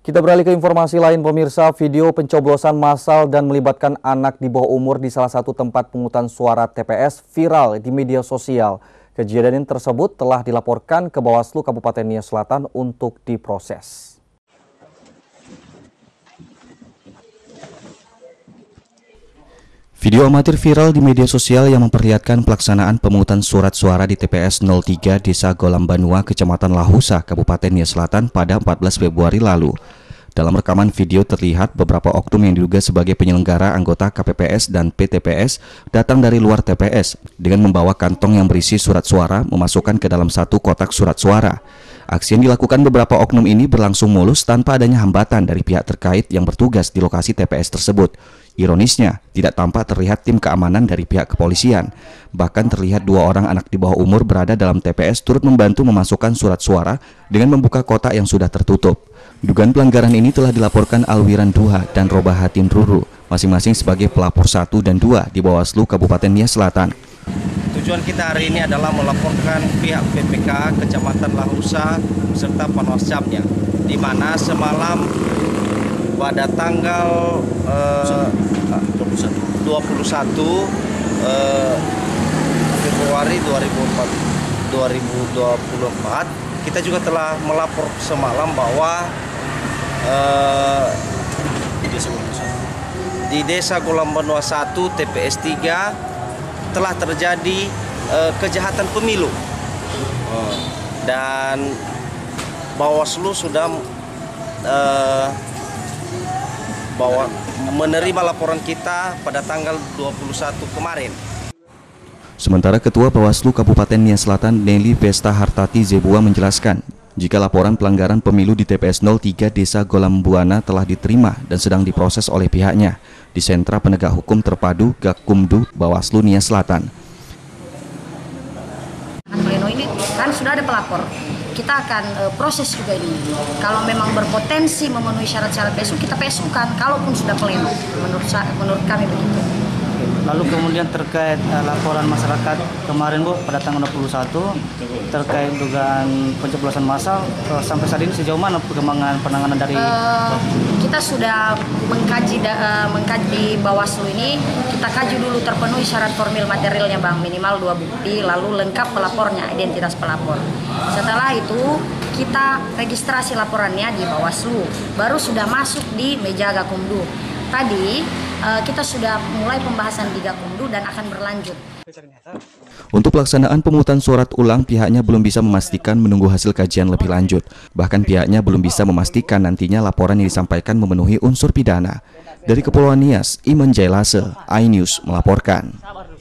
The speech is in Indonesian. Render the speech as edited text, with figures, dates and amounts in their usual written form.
Kita beralih ke informasi lain, pemirsa. Video pencoblosan massal dan melibatkan anak di bawah umur di salah satu tempat pemungutan suara TPS viral di media sosial. Kejadian tersebut telah dilaporkan ke Bawaslu Kabupaten Nia Selatan untuk diproses. Video amatir viral di media sosial yang memperlihatkan pelaksanaan pemungutan surat suara di TPS 03 Desa Golambanua, Kecamatan Lahusa, Kabupaten Nia Selatan pada 14 Februari lalu. Dalam rekaman video terlihat beberapa oknum yang diduga sebagai penyelenggara anggota KPPS dan PTPS datang dari luar TPS dengan membawa kantong yang berisi surat suara memasukkan ke dalam satu kotak surat suara. Aksi yang dilakukan beberapa oknum ini berlangsung mulus tanpa adanya hambatan dari pihak terkait yang bertugas di lokasi TPS tersebut. Ironisnya, tidak tampak terlihat tim keamanan dari pihak kepolisian. Bahkan terlihat dua orang anak di bawah umur berada dalam TPS turut membantu memasukkan surat suara dengan membuka kotak yang sudah tertutup. Dugaan pelanggaran ini telah dilaporkan Alwiran Duha dan Robahatin Ruru, masing-masing sebagai pelapor 1 dan 2 di Bawaslu Kabupaten Nia Selatan. Tujuan kita hari ini adalah melaporkan pihak PPK Kecamatan Lahusa serta Panwascamnya, di mana semalam pada tanggal 21 Februari 2024 kita juga telah melapor semalam bahwa di Desa Golambanua 1 TPS 3 telah terjadi kejahatan pemilu dan Bawaslu sudah menerima laporan kita pada tanggal 21 kemarin. Sementara Ketua Bawaslu Kabupaten Nia Selatan Nelly Vesta Hartati Zebua menjelaskan, jika laporan pelanggaran pemilu di TPS 03 Desa Golambuana telah diterima dan sedang diproses oleh pihaknya di Sentra Penegak Hukum Terpadu Gakumdu Bawaslu Nia Selatan. Pleno ini kan sudah ada pelapor. Kita akan proses juga ini. Kalau memang berpotensi memenuhi syarat-syarat PSU, kita PSU-kan, kalaupun sudah pleno. Menurut kami begitu. Lalu kemudian terkait laporan masyarakat kemarin Bu, pada tanggal 21 terkait dugaan pencoblosan massal, sampai saat ini sejauh mana perkembangan penanganan dari kita sudah mengkaji di Bawaslu ini, kita kaji dulu terpenuhi syarat formil materialnya Bang, minimal 2 bukti, lalu lengkap pelapornya, identitas pelapor. Setelah itu kita registrasi laporannya di Bawaslu, baru sudah masuk di meja Gakumdu. Tadi kita sudah mulai pembahasan di Gakumdu dan akan berlanjut. Untuk pelaksanaan pemungutan surat ulang, pihaknya belum bisa memastikan menunggu hasil kajian lebih lanjut. Bahkan pihaknya belum bisa memastikan nantinya laporan yang disampaikan memenuhi unsur pidana. Dari Kepulauan Nias, Iman Jailase, iNews melaporkan.